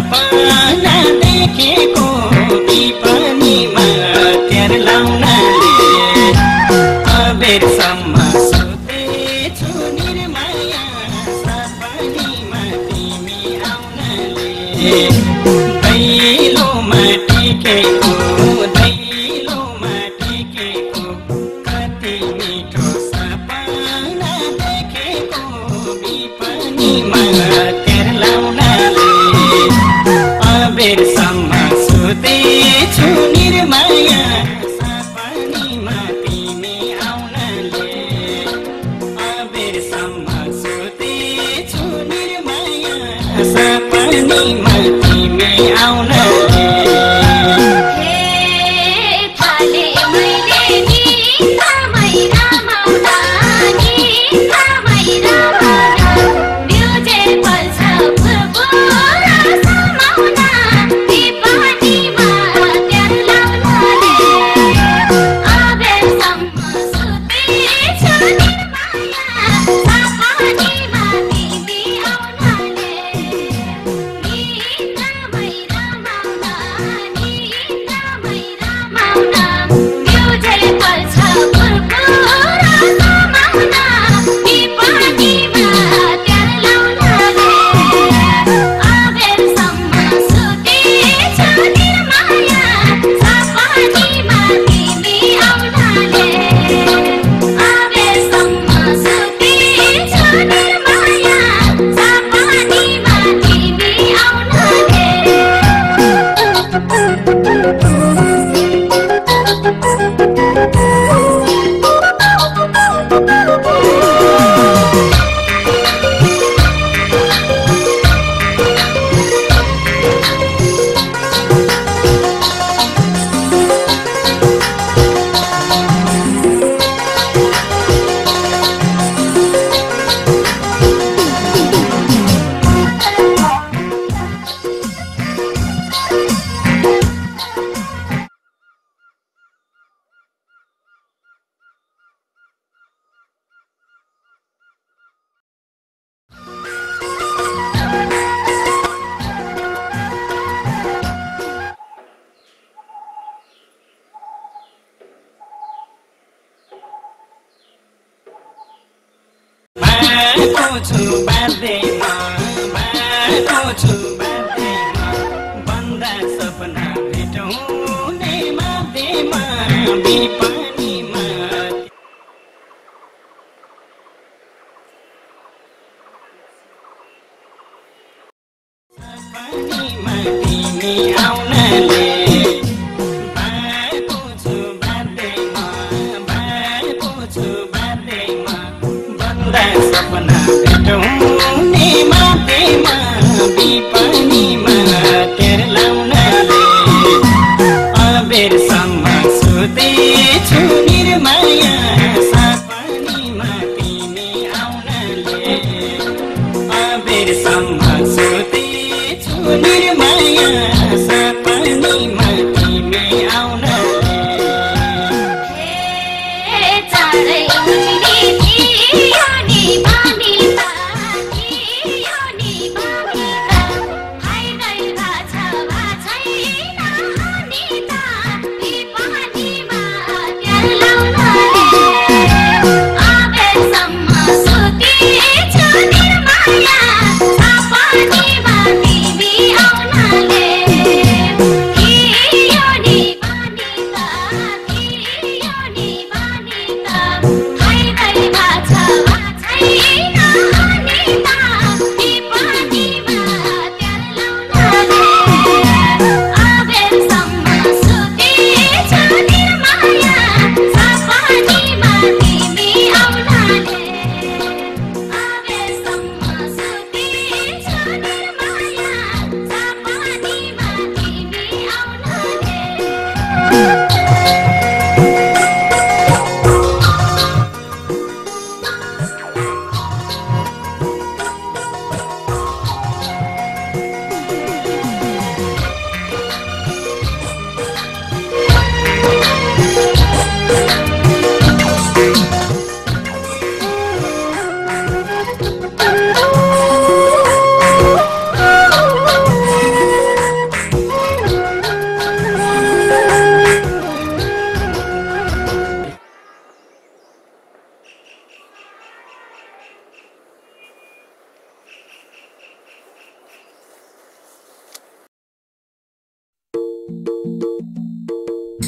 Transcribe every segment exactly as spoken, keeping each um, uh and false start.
सपना देखेको विपनीमा तेर लाउनाले अबेरसम्म सुतेछु निर्माया सपनीमा तिमी आउनाले दैलोमा टिकेको दैलोमा टिकेको कति मिठो सपना देखेको विपनीमा तेर लाउनाले अबेरसम्म सुतेछु निर्माया सपनीमा तिमी आउनाले अबेरसम्म सुतेछु निर्माया सपनीमा तिमी आउनाले बाटो छु बाँध्दैमा बाटो छु बाँध्दैमा बन्दा सपना भेटौँने माध्यमा विपनीमा सपनीमा तिमी आउनाले बाटो छु बाँध्दैमा बाटो छु बाँध्दैमा बन्दा सपना भेटौँने माध्यमा विपनीमा तेर लाउनाले अबेरसम्म सुतेछु निर्माया सपनीमा तिमी आउनाले अबेरसम्म सुतेछु निर्माया सपनीमा तिमी आउनाले Sapa ni mati bi au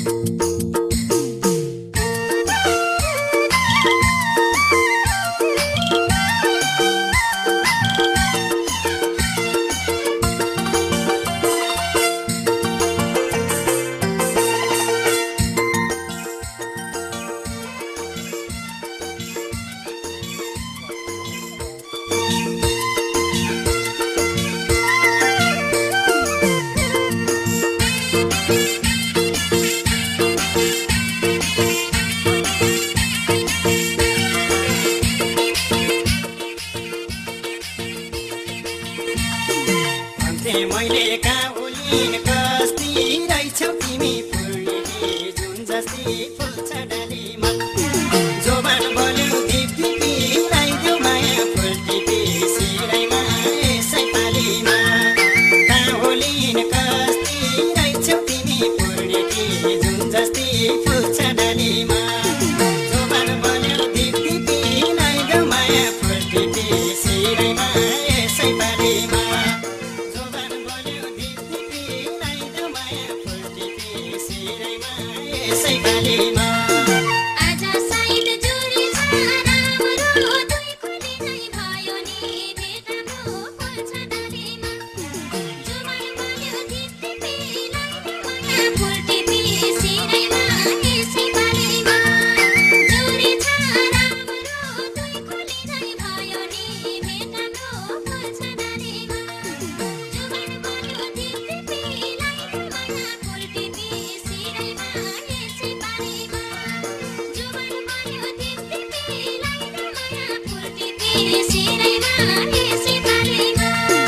मैले काउलिन कस्ती रहेछौ तिमी फुल्ने जुन जस्ती फुल्छ डालीमा जोबान बोल्यो दिप्दी लगाइदेऊ माया फुल्टी सिराइमा यसै पालीमा काउलिन कस्ती रहेछौ तिमी फुल्ने जुन जस्ती फुल्छ डालीमा जोबान बोल्यो दिप्दी लगाइदेऊ माया फुल्टी सिराइमा यसै पालीमा यसै पालीमा आजा साइड जोरी छ राम्रो दुई खोली नै भयो नि भेट राम्रो फुल्छ डालीमा जुमान बोल्यो दिप्दी लगाइदेऊ माया फुल्टी सिराइमा यसै पालीमा जोरी छ राम्रो दुई खोली नै भयो नि भेट राम्रो फुल्छ डालीमा जुमान बोल्यो दिप्दी लगाइदेऊ माया फुल्टी सिराइमा यसै पालीमा जुमान बोल्यो दिप्दी लगाइदेऊ माया फुल्टी सिराइमा यसै पालीमा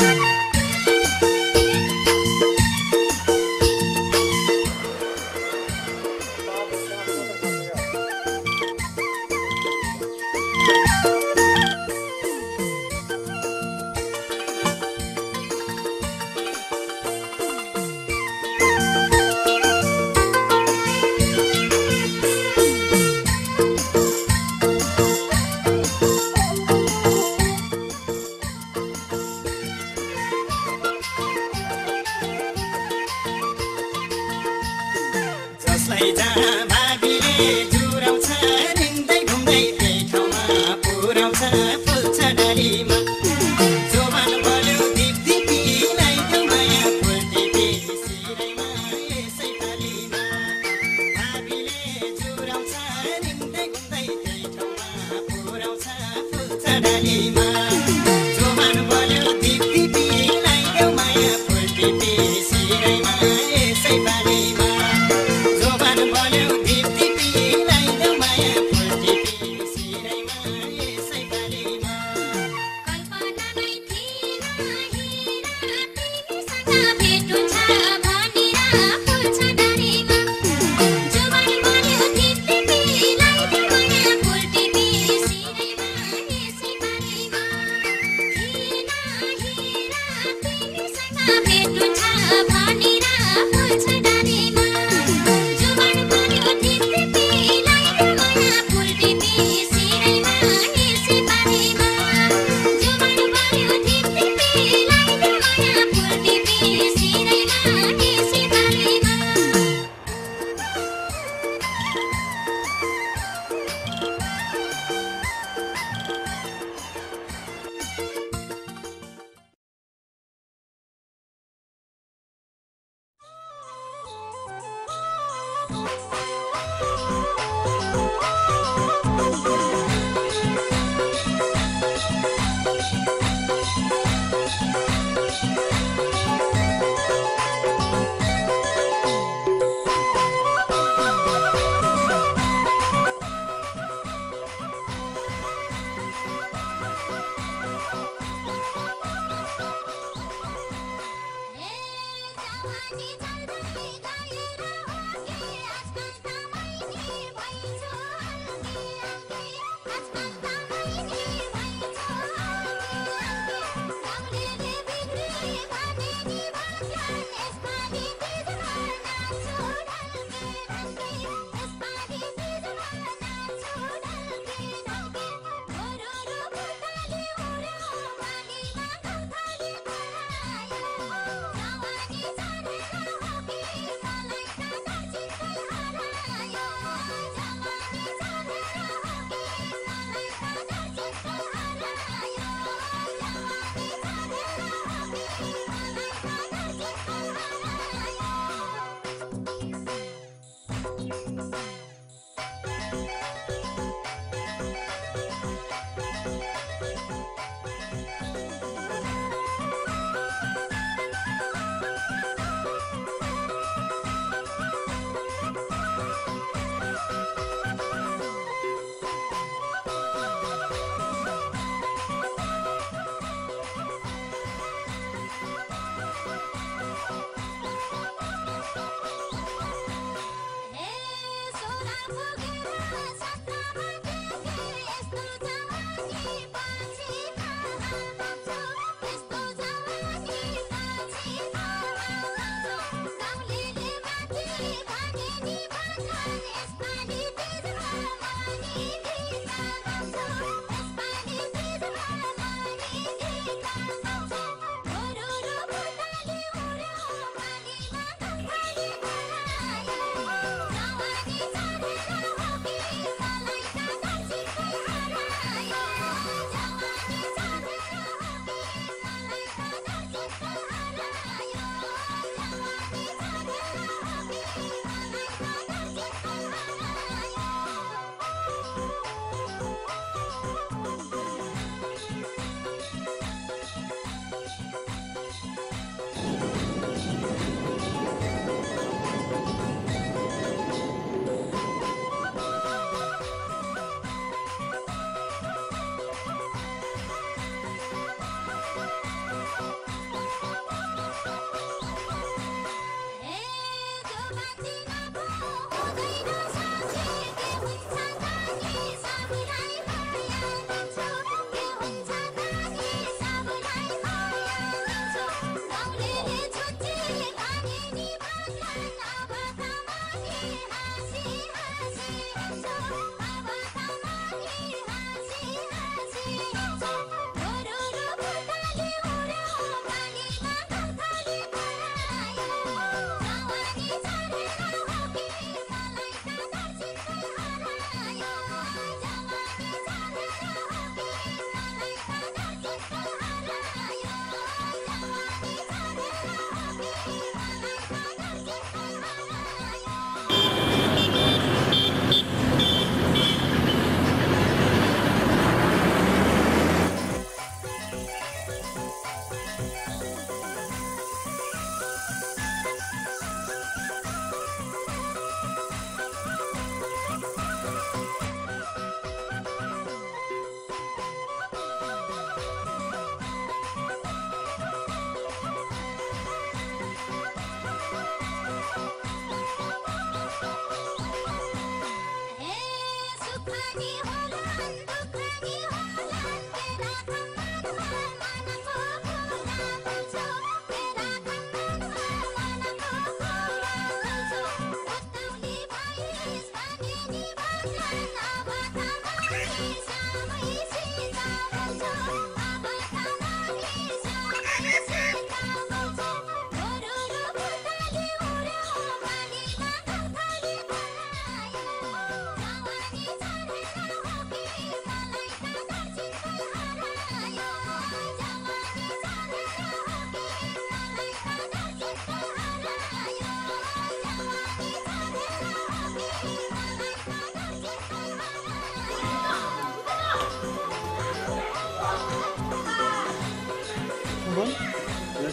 जसलाई जहाँ भाबीले जुराउँछ निन्दै घुम्दै त्यही ठाउँमा पुर्याउँछ फुल्छ डालीमा जोबान बोल्यो दिप्दी लगाइदेऊ माया फुल्टी सिराइमा यसै पालीमा भाबीले जुराउँछ निन्दै घुम्दै त्यही ठाउँमा पुर्याउँछ फुल्छ डालीमा जोबान बोल्यो दिप्दी लगाइदेऊ माया फुल्टी सिराइमा यसै पालीमा जोबान बोल्यो दिप्दी लगाइदेऊ माया फुल्टी सिराइमा यसै पालीमा कल्पना नै थिएन हिरा तिमीसँग भेट हुन्छ भनेर फुल्छ डालीमा जुमान बोल्यो दिप्दी लगाइदेऊ माया फुल्टी सिराइमा यसै पालीमा थिएन हिरा तिमीसँग भेट हुन्छ भनेर फुल्छ डालीमा जुमान बोल्यो दिप्दी लगाइदेऊ माया फुल्टी सिराइमा यसै पालीमा जुमान बोल्यो दिप्दी लगाइदेऊ माया फुल्टी सिराइमा यसै पालीमा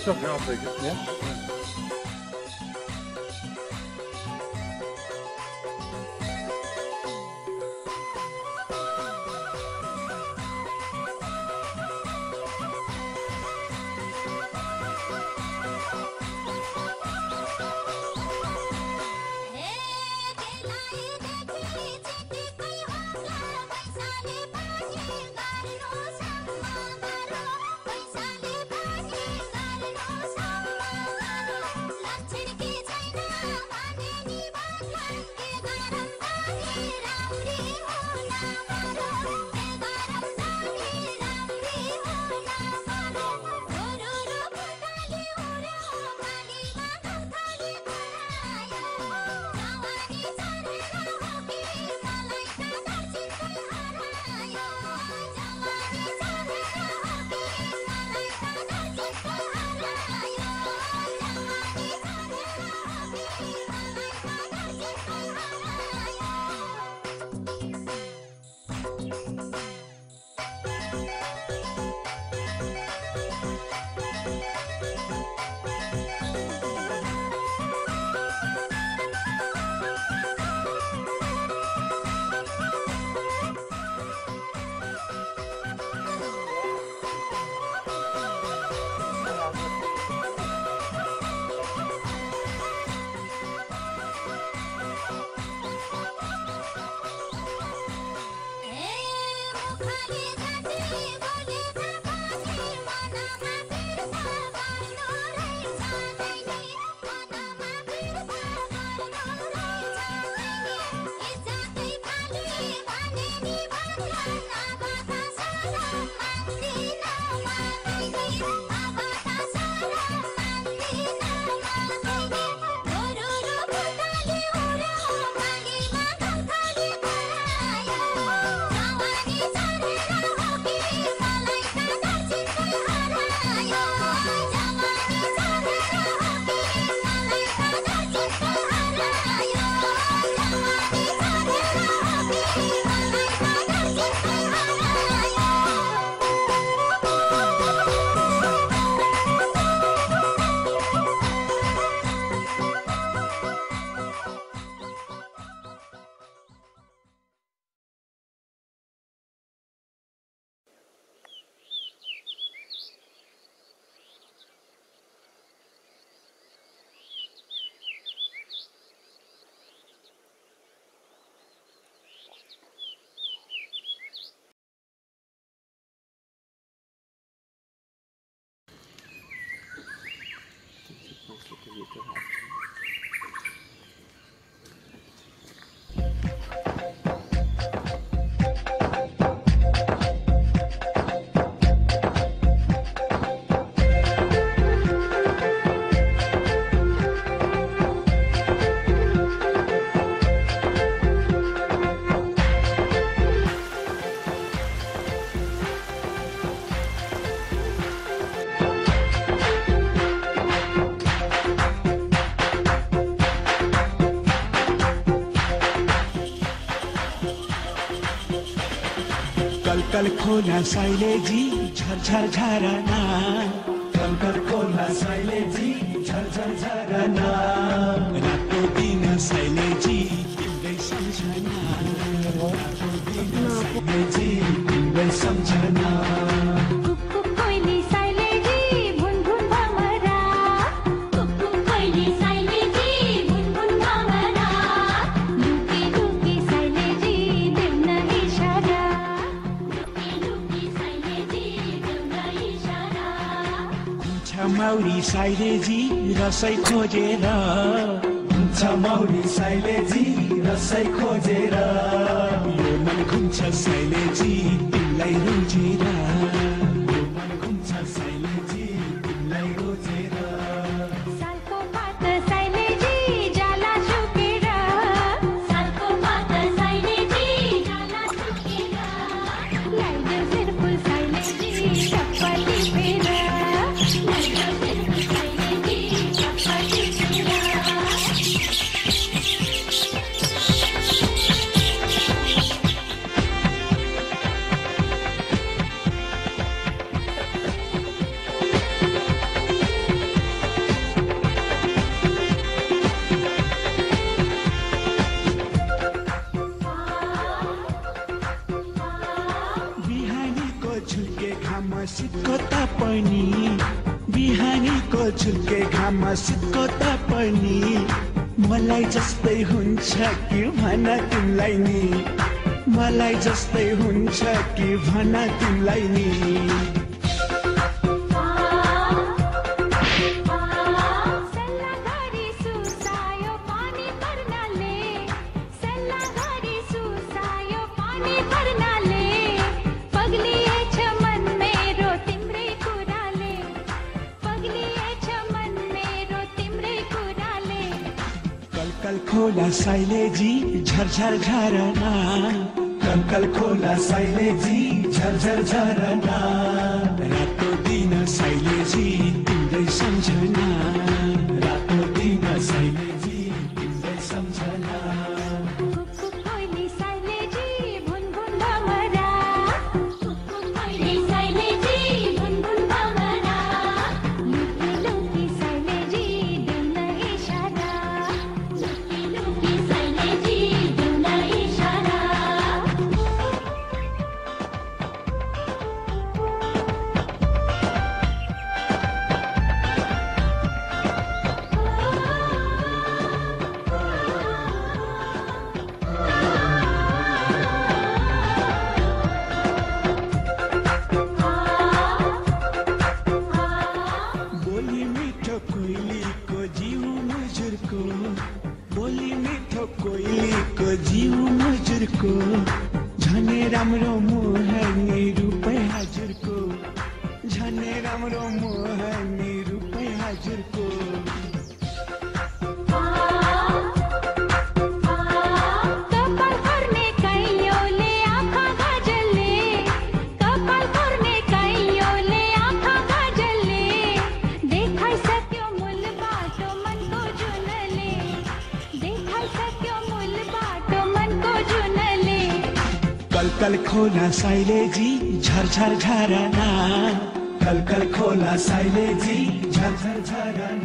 It's okay, I'll take it. Yeah. कल खोला साइलेजी झरझर झरना कल कल खोला साइलेजी झरझर झरना रातो दिन साइलेजी तिम्रै सम्झना रातो दिन साइलेजी तिम्रै सम्झना मौरी साइलेजी रसै खोजेर हुन्छ मौरी साइलेजी रसै खोजेर यो मन घुम्छ साइलेजी तिमीलाई रोजेर यो मन घुम्छ साइलेजी तिमीलाई रोजेर सालको पात साइलेजी जाला सुकेर सालको पात साइलेजी जाला सुकेर लाइदे सिरफुल साइलेजी चप्पली फेर शीतको तापनि बिहानीको झुल्के घाममा शीतको तापनि मलाई जस्तै हुन्छ कि भन तिमीलाई नि मलाई जस्तै हुन्छ कि भन तिमीलाई नि कल खोला साइलेजी झरझर झरना कल कल खोला साइलेजी झरझर झरना रातो दिन साइलेजी तिम्रै सम्झना रातो दिन साइलेजी तिम्रै सम्झना बोली मिठो कोइलीको जीव मजुरको झनै राम्रो मोहनी रूपै हजुरको झनै राम्रो मोहनी रूपै हजुरको कल कल खोला साइलेजी झरझर झरना कल कल खोला साइलेजी झरझर झरना